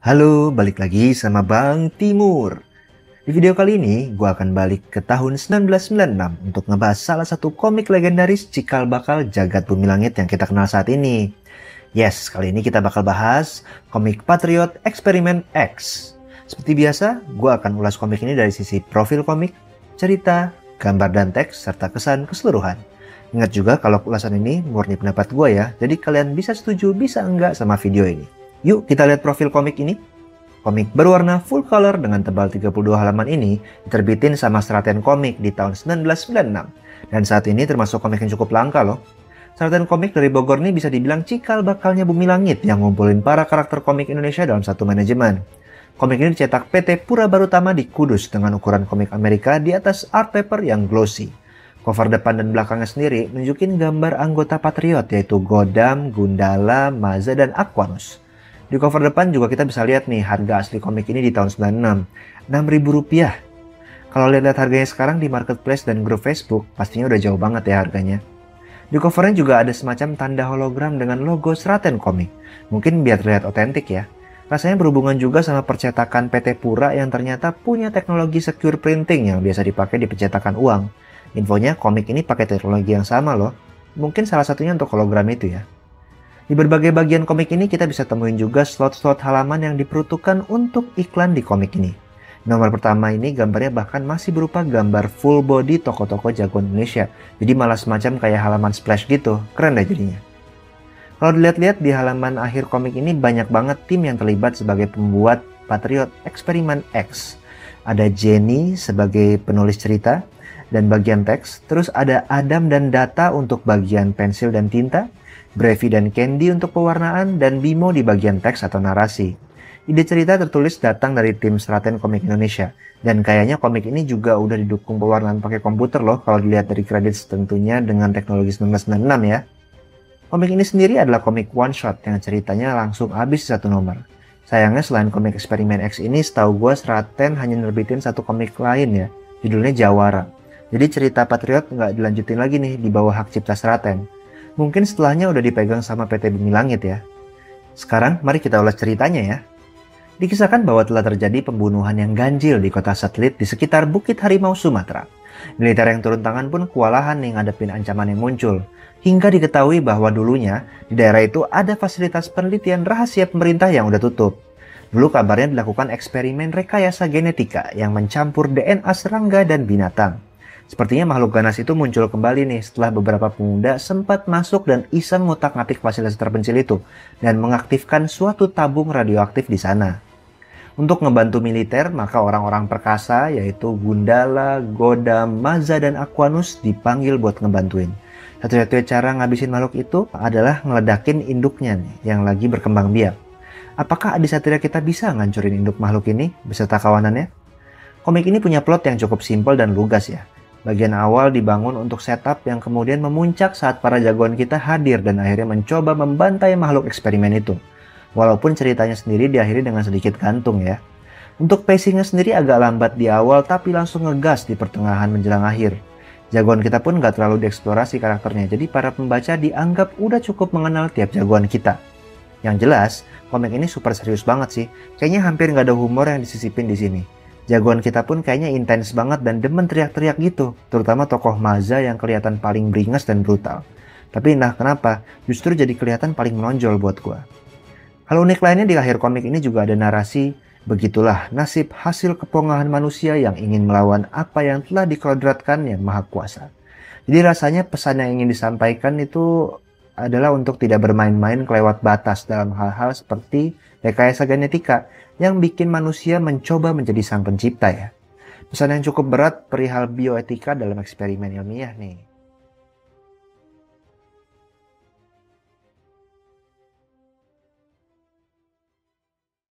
Halo, balik lagi sama Bang Timur. Di video kali ini, gue akan balik ke tahun 1996 untuk ngebahas salah satu komik legendaris cikal bakal jagat bumi langit yang kita kenal saat ini. Yes, kali ini kita bakal bahas komik Patriot Eksperimen X. Seperti biasa, gue akan ulas komik ini dari sisi profil komik, cerita, gambar dan teks, serta kesan keseluruhan. Ingat juga kalau ulasan ini murni pendapat gue ya, jadi kalian bisa setuju, bisa enggak sama video ini. Yuk kita lihat profil komik ini. Komik berwarna full color dengan tebal 32 halaman ini diterbitin sama Seraten Komik di tahun 1996. Dan saat ini termasuk komik yang cukup langka loh. Seraten Komik dari Bogor ini bisa dibilang cikal bakalnya Bumi Langit yang ngumpulin para karakter komik Indonesia dalam satu manajemen. Komik ini dicetak PT Pura Barutama di Kudus dengan ukuran komik Amerika di atas art paper yang glossy. Cover depan dan belakangnya sendiri nunjukin gambar anggota Patriot yaitu Godam, Gundala, Maza, dan Aquanus. Di cover depan juga kita bisa lihat nih harga asli komik ini di tahun 96, Rp6.000. Kalau lihat harganya sekarang di marketplace dan grup Facebook, pastinya udah jauh banget ya harganya. Di covernya juga ada semacam tanda hologram dengan logo Seraten Komik. Mungkin biar terlihat otentik ya. Rasanya berhubungan juga sama percetakan PT Pura yang ternyata punya teknologi secure printing yang biasa dipakai di pencetakan uang. Infonya komik ini pakai teknologi yang sama loh. Mungkin salah satunya untuk hologram itu ya. Di berbagai bagian komik ini kita bisa temuin juga slot-slot halaman yang diperuntukkan untuk iklan di komik ini. Nomor pertama ini gambarnya bahkan masih berupa gambar full body tokoh-tokoh jagoan Indonesia. Jadi malah semacam kayak halaman splash gitu, keren deh jadinya. Kalau dilihat-lihat di halaman akhir komik ini banyak banget tim yang terlibat sebagai pembuat Patriot Eksperimen X. Ada Jenny sebagai penulis cerita dan bagian teks, terus ada Adam dan Data untuk bagian pensil dan tinta, Brevi dan Candy untuk pewarnaan, dan Bimo di bagian teks atau narasi. Ide cerita tertulis datang dari tim Seraten Komik Indonesia. Dan kayaknya komik ini juga udah didukung pewarnaan pakai komputer loh kalau dilihat dari kredit tentunya dengan teknologi 1996 ya. Komik ini sendiri adalah komik one shot yang ceritanya langsung habis satu nomor. Sayangnya selain komik Eksperimen X ini, setahu gue Seraten hanya nerbitin satu komik lain ya. Judulnya Jawara. Jadi cerita Patriot nggak dilanjutin lagi nih di bawah hak cipta Seraten. Mungkin setelahnya udah dipegang sama PT Bumi Langit ya. Sekarang mari kita ulas ceritanya ya. Dikisahkan bahwa telah terjadi pembunuhan yang ganjil di kota satelit di sekitar Bukit Harimau Sumatera. Militer yang turun tangan pun kewalahan nih ngadepin ancaman yang muncul. Hingga diketahui bahwa dulunya di daerah itu ada fasilitas penelitian rahasia pemerintah yang udah tutup. Dulu kabarnya dilakukan eksperimen rekayasa genetika yang mencampur DNA serangga dan binatang. Sepertinya makhluk ganas itu muncul kembali nih setelah beberapa pemuda sempat masuk dan iseng ngotak-ngatik fasilitas terpencil itu dan mengaktifkan suatu tabung radioaktif di sana. Untuk ngebantu militer, maka orang-orang perkasa yaitu Gundala, Godam, Maza, dan Aquanus dipanggil buat ngebantuin. Satu-satunya cara ngabisin makhluk itu adalah ngeledakin induknya nih yang lagi berkembang biak. Apakah Adi Satria kita bisa ngancurin induk makhluk ini beserta kawanannya? Komik ini punya plot yang cukup simpel dan lugas ya. Bagian awal dibangun untuk setup yang kemudian memuncak saat para jagoan kita hadir dan akhirnya mencoba membantai makhluk eksperimen itu. Walaupun ceritanya sendiri diakhiri dengan sedikit gantung ya. Untuk pacingnya sendiri agak lambat di awal tapi langsung ngegas di pertengahan menjelang akhir. Jagoan kita pun gak terlalu dieksplorasi karakternya, jadi para pembaca dianggap udah cukup mengenal tiap jagoan kita. Yang jelas, komik ini super serius banget sih. Kayaknya hampir gak ada humor yang disisipin di sini. Jagoan kita pun kayaknya intens banget dan demen teriak-teriak gitu. Terutama tokoh Maza yang kelihatan paling beringas dan brutal. Tapi entah kenapa, justru jadi kelihatan paling menonjol buat gua. Hal unik lainnya di akhir komik ini juga ada narasi, begitulah nasib hasil kepongahan manusia yang ingin melawan apa yang telah dikodratkan yang maha kuasa. Jadi rasanya pesan yang ingin disampaikan itu adalah untuk tidak bermain-main kelewat batas dalam hal-hal seperti rekayasa genetika yang bikin manusia mencoba menjadi sang pencipta ya. Pesan yang cukup berat perihal bioetika dalam eksperimen ilmiah nih.